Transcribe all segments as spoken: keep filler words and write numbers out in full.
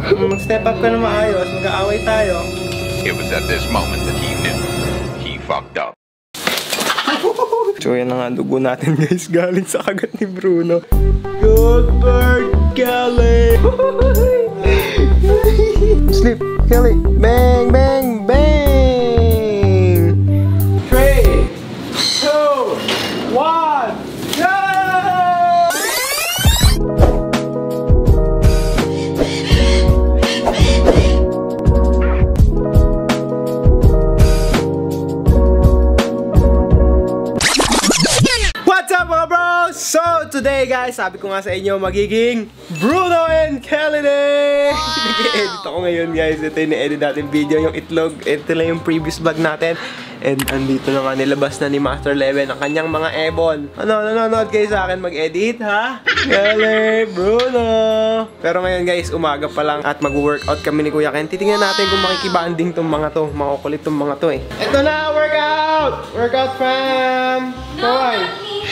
Mag-step up ka na maayos, mag-aaway tayo. It was at this moment that he knew he fucked up. So yan na nga, dugo natin guys, galing sa kagat ni Bruno. Good bird, Kelly! Sleep, Kelly! Bang, bang, bang! three, two, one, go! What's up mga bros? So today guys, sabi ko nga sa inyo magiging Bruno and Kelly Day! Nag-edit ako ngayon guys. Ito yung na-edit natin video, yung itlog. Ito lang yung previous vlog natin. And andito na nga, nilabas na ni Master Leven ang kanyang mga ebon. Ano, nanonood kayo sa akin mag-edit ha? Kelly, Bruno! Pero ngayon guys, umaga pa lang at mag-workout kami ni Kuya Ken. Titingnan natin kung makikibanding tong mga to. Makukulit tong mga to eh. Ito na, workout! Workout fam! Hoy!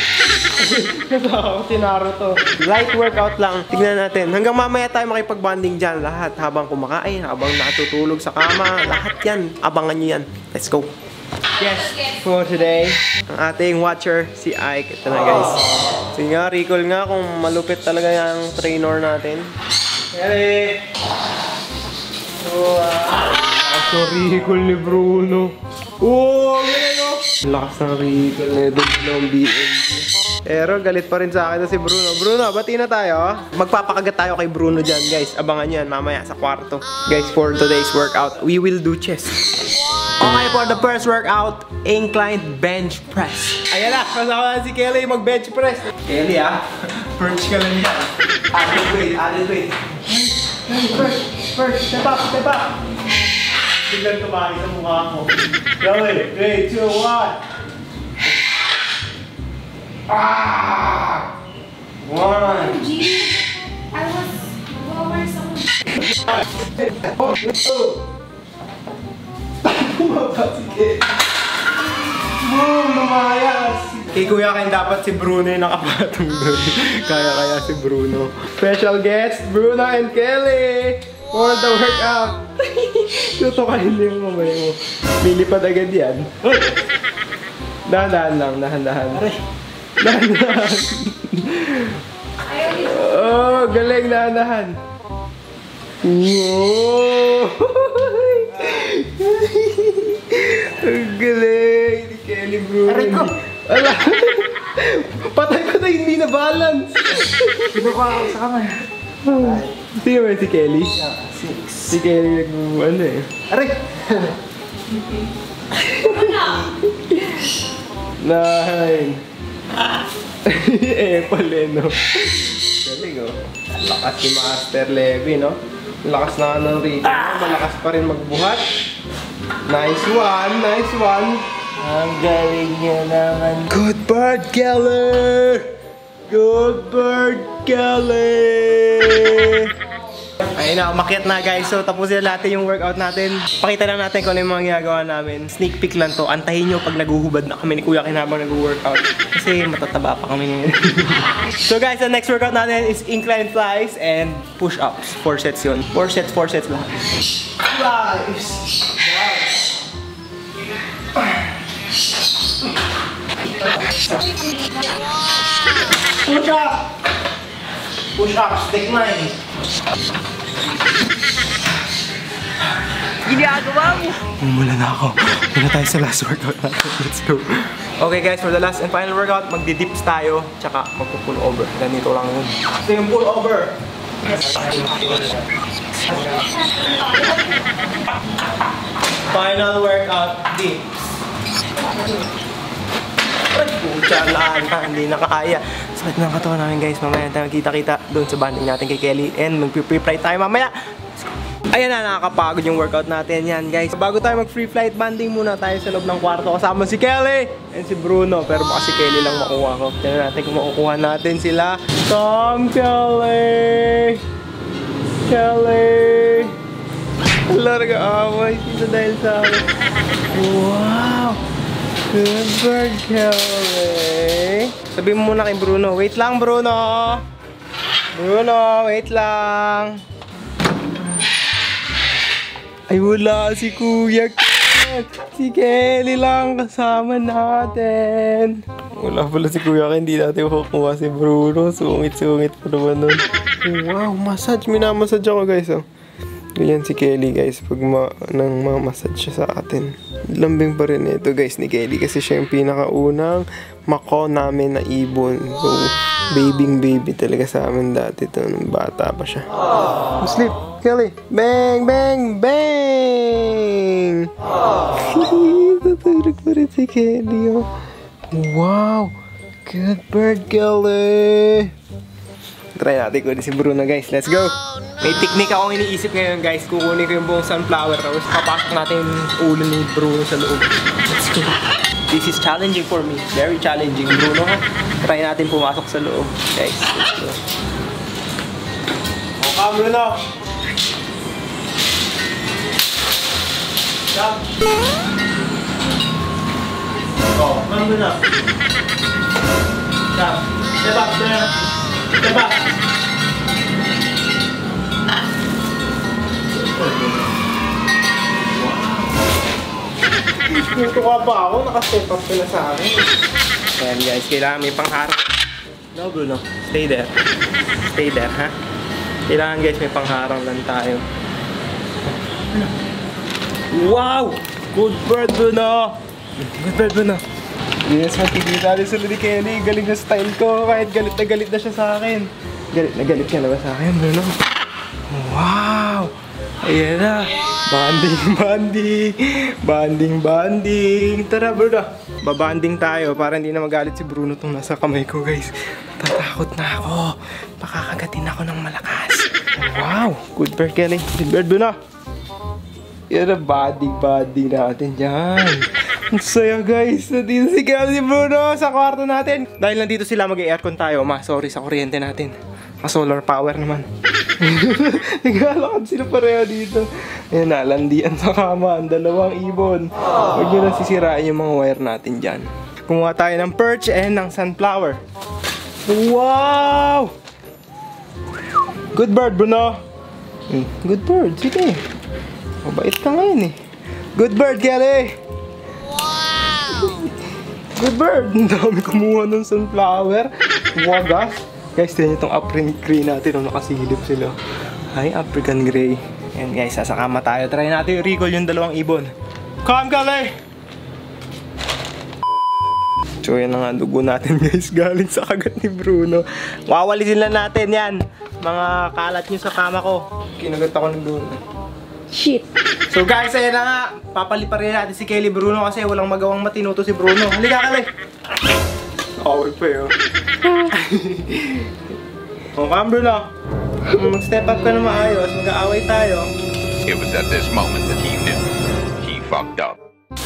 Tinaro to. Light workout lang. Tignan natin. Hanggang mamaya tayo makipag-bonding dyan. Lahat. Habang kumakain, habang natutulog sa kama. Lahat yan. Abangan nyo yan. Let's go. Yes, for today, ang ating watcher, si Ike. Ito na guys. Sige nga, recall nga kung malupit talaga yung trainer natin. Hey! So, uh, so recall ni Bruno. Oh, gano'n! Lakas ng recall na ito ng B M G. Pero galit pa rin sa akin na si Bruno. Bruno, bati na tayo. Magpapakagat tayo kay Bruno dyan, guys. Abangan nyo yan mamaya sa kwarto. Guys, for today's workout, we will do chest. Okay, for the first workout, inclined bench press. Ayan na, kasama na si Kelly mag-bench press. Kelly ah, perch ka lang yan. Added weight, added weight. First, first, step up, step up. Tignan tumari sa mukha mo. Kelly, three, two, one. Ah! One. Gee, I was lower some. Boom! Lumayas! Kay Kuya Ken dapat si Bruno yung nakapatong doon. Kaya-kaya si Bruno. Special guest, Bruno and Kelly! For the workout! Tutukahin niyo yung mamaya mo. Lilipad agad yan. Dahan-dahan lang, dahan-dahan. Dahan-dahan. Oh, galing, dahan-dahan. Wow! Ang galing ni Kelly, Bruno. Aray ko! Ala! Patay-patay, hindi na balance. Iba pa ako sa kamay. Sino ba si Kelly? Six. Si Kelly nag- ano eh. Aray! Nine. Eh, pala no. Galing oh. Lakas si Master Levy, no? Lakas na ng ritmo. Malakas pa rin magbuhat. Nice one, nice one. Ang galing niya naman. Good bird, Kelly! Good bird, Kelly! Ayun na, umakyat na guys. So, tapusin na natin yung workout natin. Pakita lang natin kung ano yung mga ginagawa namin. Sneak peek lang to. Antahin nyo pag naguhubad na kami ni Kuya Ken habang nag-workout. Kasi matataba pa kami ngayon. So guys, the next workout natin is incline flies and push-ups. Four sets yun. Four sets, four sets lang. Flies! Push up! Push ups, decline. Ginagawa mo! Umula na ako. Muna tayo sa last workout natin. Let's go. Okay guys, for the last and final workout, magdi-dips tayo. Tsaka magpo-pull over. Ganito lang yun. Ito yung pull over. Final workout, dips. Ay, pucha lang. Hindi na kaya. Sakit ng katawan namin guys. Mamaya tayo magkita-kita doon sa banding natin kay Kelly. And mag-free flight tayo mamaya. Ayan na, nakakapagod yung workout natin yan guys. Bago tayo mag-free flight banding, muna tayo sa loob ng kwarto. Kasama si Kelly and si Bruno. Pero baka si Kelly lang makuha ko. Tignan natin kung makukuha natin sila. Tom, Kelly! Kelly! Wala nag-aaway sila dahil sa akin. Wow! Good bird, Kelly. Sabihin mo muna kay Bruno. Wait lang, Bruno. Bruno, wait lang. Ay, wala si Kuya Ken. Si Kelly lang kasama natin. Wala pala si Kuya Ken. Hindi natin kukuha si Bruno. Sungit-sungit pa naman nun. Wow, massage. Minamassage ako guys. Oh. Ganyan si Kelly guys. Pag ma nang mamassage siya sa atin. Lambing pa rin ito guys ni Kelly. Kasi siya yung pinakaunang mako namin na ibon. So, babing baby talaga sa amin dati to. Nung bata pa siya. Sleep. Kelly, bang, bang, bang! Tutulog pa rin si Kelly, oh. Wow! Good bird, Kelly! Try natin kunin si Bruno, guys. Let's go! May technique akong iniisip ngayon, guys. Kukunin ko yung buong sunflower, tapos papasok natin yung ulo ni Bruno sa loob. Let's go! This is challenging for me. Very challenging. Bruno, ha? Try natin pumasok sa loob. Guys, let's go. Okay, Bruno! Stop. Oh, come on up. Stop. Step up, there. Step up. Tutuwa pa ako, naka-step up ka na sa akin. Ayan guys, kailangan may pangharang. No, Bruno. Stay there. Stay there, ha? Kailangan guys, may pangharang lang tayo. Wow! Good bird, Bruno! Good bird, Bruno! Yes, makikita natin sila ni Kelly. Galing na style ko. Kahit galit na galit na siya sa akin. Galit na galit ka na ba sa akin, Bruno? Wow! Ayan na! Banding, banding! Banding, banding! Tara, Bruno! Babanding tayo para hindi na magalit si Bruno itong nasa kamay ko, guys. Tatakot na ako. Pakakagatin ako ng malakas. Wow! Good bird, Kelly. Good bird, Bruno! Yan ang body-body natin dyan. Ang saya guys. Nandito si Kelly, si Bruno sa kwarto natin. Dahil nandito sila mag-aircon tayo. Ma, sorry sa kuryente natin. Ka-solar power naman. Naglalakad sila pareho dito. Ayan na, landian sa kama. Ang dalawang ibon. Huwag nyo lang sisirain yung mga wire natin dyan. Kumuha tayo ng perch and ng sunflower. Wow! Good bird, Bruno. Good bird, sige. Mabait ka ngayon eh. Good bird, Kelly! Wow! Good bird! Ang dami kumuha ng sunflower. Wagas. Guys, tignan nyo itong African Grey natin. Nung nakasilip sila. Ay, African Grey. Ayan guys, sasakama tayo. Try natin i-recall yung dalawang ibon. Come, Kelly! So, yan na nga dugo natin guys. Galing sa kagat ni Bruno. Wawalisin lang natin yan. Mga kalat nyo sa kama ko. Kinagat ako ni Bruno. Shit. So guys, ayun na nga. Papaliparin natin si Kelly Bruno kasi walang magawang matinuto si Bruno. Halika, Kelly! Away pa yun. O, come Bruno. Mag-step up ka na maayos. Mag-aaway tayo. It was at this moment that he knew he fucked up.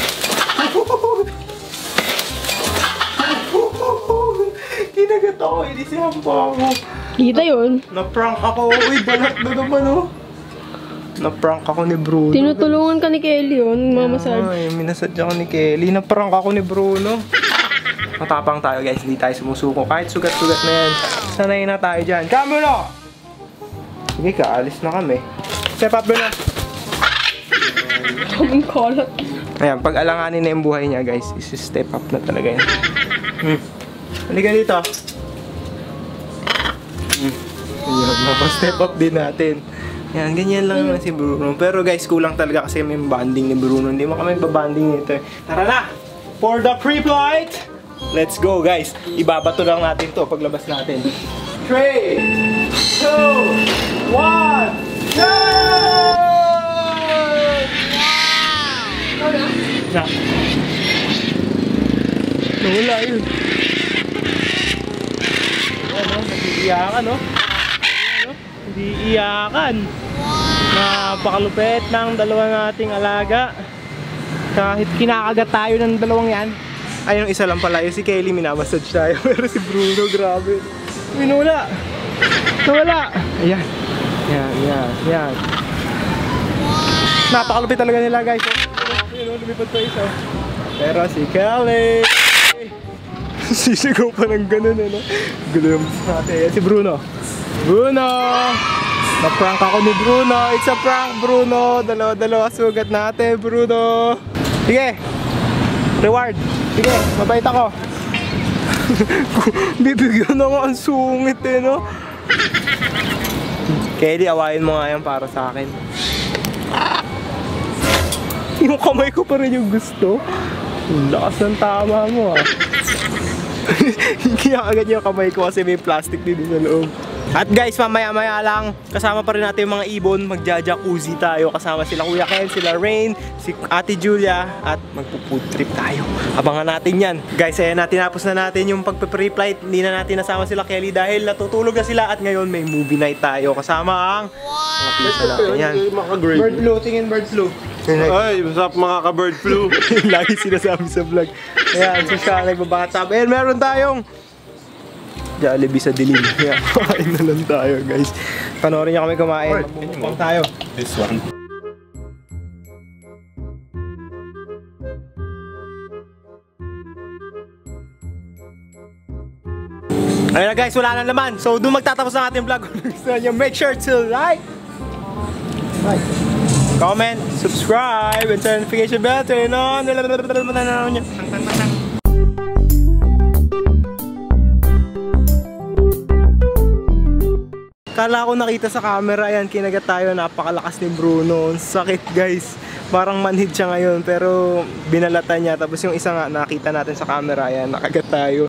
Kinagat ako. Inisihan pa ako. Kita yun. Na-prank ako. Uy, balat na naman oh. Na-prank ako ni Bruno. Tinutulungan ka ni Kelly yun, mamasad. Ay, minasadya ako ni Kelly. Na-prank ako ni Bruno. Matapang tayo guys, hindi tayo sumusuko. Kahit sugat-sugat na yan. Sanay na tayo dyan. Come Bruno! Sige ka, alis na kami. Step up Bruno! Kaming kalat. Ayan, pag alanganin na yung buhay niya guys, is-step up na talaga yan. Hmm. Halika dito. Hmm. Ayan, mapastep up din natin. Yan, ganyan lang naman si Bruno. Pero guys, kulang talaga kasi may bonding ni Bruno. Hindi mo kami babanding nito eh. Tara na! For the pre-flight! Let's go guys! Ibabato lang natin to paglabas natin. three, two, one, go! Na. Nawala yun. Ano, nag-iiyakan no? Hindi iyakan. Napakalupit ng dalawa nating alaga. Kahit kinakagat tayo ng dalawang yan. Ay, yung isa lang pala. Yung si Kelly, minamassage tayo. Pero si Bruno, grabe. Minula. Nawala. Ayan. Yan, yan, yan. Napakalupit talaga nila guys. Ayun, lumipad pa isa. Pero si Kelly. Sisigaw pa ng ganun ano. Gulo yung natin. Yan si Bruno. Bruno! Na-prank ako ni Bruno. It's a prank, Bruno. Dalawa-dalawa sugat natin, Bruno. Sige. Reward. Sige, mabait ako. Bibigyan na nga ang sungit eh, no? Kelly, awayin mo nga yan para sa akin. Yung kamay ko pa rin yung gusto. Ang lakas ng tama mo ah. Kaya agad yung kamay ko kasi may plastic din sa loob. At guys, mamaya-maya lang, kasama pa rin natin yung mga ibon, magja-jacuzzi tayo. Kasama sila Kuya Ken, sila Rain, si Ate Julia, at magpo-food trip tayo. Abangan natin yan. Guys, ayan natin, tinapos na natin yung pagpe-pre-flight. Hindi na natin nasama sila Kelly dahil natutulog na sila at ngayon may movie night tayo. Kasama ang mga pizza natin. Yan. Bird flu, tingin bird flu. Ay, what's up mga ka-bird flu? Lagi sinasabi sa vlog. Ayan, so siya nagbabatab. Ayan, meron tayong Jollibee sa dilim. Ayan, kumain na lang tayo guys. Panoorin niyo kami kumain. Magmumukbang tayo. This one. Ayun na guys, wala nang laman. So doon magtatapos ang ating vlog. Kung gusto niyo, make sure to like, like, comment, subscribe, and turn notification bell. Turn on. Kala ko nakita sa camera, yan, kinagat tayo, napakalakas ni Bruno. Ang sakit guys. Parang manhid siya ngayon, pero binalatan niya. Tapos yung isa nga nakita natin sa camera, yan, nakagat tayo.